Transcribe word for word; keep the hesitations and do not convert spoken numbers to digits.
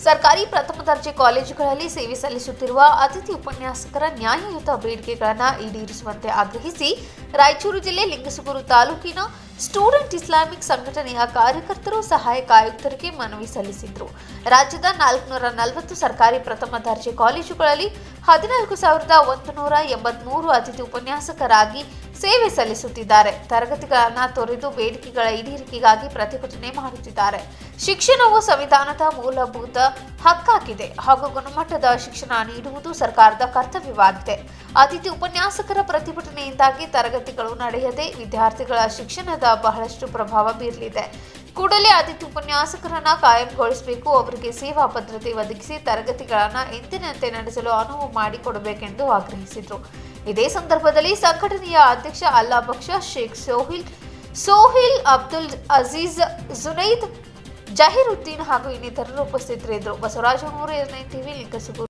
ಸರ್ಕಾರಿ ಪ್ರಥಮ ದರ್ಜೆ ಕಾಲೇಜುಗಳಲ್ಲಿ ಸೇವೆ ಸಲ್ಲಿಸುತ್ತಿರುವ ಅತಿಥಿ ಉಪನ್ಯಾಸಕರ ನ್ಯಾಯಯುತ ಬೇಡಿಕೆಗಳನ್ನು ಈಡೇರಿಸುವಂತೆ ಆಗ್ರಹಿಸಿ ರಾಯಚೂರು ಜಿಲ್ಲೆ ಲಿಂಗಸುಗೂರು ತಾಲೂಕಿನ ಸ್ಟೂಡೆಂಟ್ ಇಸ್ಲಾಮಿಕ್ ಸಂಘಟನೆಯ ಕಾರ್ಯಕರ್ತರು ಸಹಾಯಕ ಆಯುಕ್ತರಿಗೆ ಮನವಿ ಸಲ್ಲಿಸಿದರು. ರಾಜ್ಯದ ನಾಲ್ಕುನೂರ ನಲವತ್ತು ಸರ್ಕಾರಿ ಪ್ರಥಮ ದರ್ಜೆ ಕಾಲೇಜುಗಳಲ್ಲಿ ಹದಿನಾಲ್ಕು ಸಾವಿರದ ಒಂದು ನೂರ ಎಂಬತ್ಮೂರು ಅತಿಥಿ ಉಪನ್ಯಾಸಕರಾಗಿ ಸೇವೆ ಸಲ್ಲಿಸುತ್ತಿದ್ದಾರೆ. ತರಗತಿಗಳನ್ನು ತೊರೆದು ಬೇಡಿಕೆಗಳ ಈಡೇರಿಕೆಗಾಗಿ ಪ್ರತಿಭಟನೆ ಮಾಡುತ್ತಿದ್ದಾರೆ. ಶಿಕ್ಷಣವು ಸಂವಿಧಾನದ ಮೂಲಭೂತ ಹಕ್ಕಾಗಿದೆ ಹಾಗೂ ಗುಣಮಟ್ಟದ ಶಿಕ್ಷಣ ನೀಡುವುದು ಸರ್ಕಾರದ ಕರ್ತವ್ಯವಾಗಿದೆ. ಅತಿಥಿ ಉಪನ್ಯಾಸಕರ ಪ್ರತಿಭಟನೆಯಿಂದಾಗಿ ತರಗತಿಗಳು ನಡೆಯದೆ ವಿದ್ಯಾರ್ಥಿಗಳ ಶಿಕ್ಷಣದ ಬಹಳಷ್ಟು ಪ್ರಭಾವ ಬೀರಲಿದೆ. ಕೂಡಲೇ ಅತಿಥಿ ಉಪನ್ಯಾಸಕರನ್ನ ಕಾಯಂಗೊಳಿಸಬೇಕು, ಅವರಿಗೆ ಸೇವಾ ಭದ್ರತೆ ಒದಗಿಸಿ ತರಗತಿಗಳನ್ನು ಎಂದಿನಂತೆ ನಡೆಸಲು ಅನುವು ಮಾಡಿಕೊಡಬೇಕೆಂದು ಆಗ್ರಹಿಸಿದರು. ಇದೇ ಸಂದರ್ಭದಲ್ಲಿ ಸಂಘಟನೆಯ ಅಧ್ಯಕ್ಷ ಅಲ್ಲಾ ಬಕ್ಷ, ಶೇಖ್ ಸೋಹಿಲ್ ಸೋಹಿಲ್ ಅಬ್ದುಲ್ ಅಜೀಜ್, ಜುನೈದ್, ಜಹೀರುದ್ದೀನ್ ಹಾಗೂ ಇನ್ನಿತರರು ಉಪಸ್ಥಿತರಿದ್ದರು. ಬಸವರಾಜ ಟಿವಿ ಲಿಂಗಸುಗೂರು.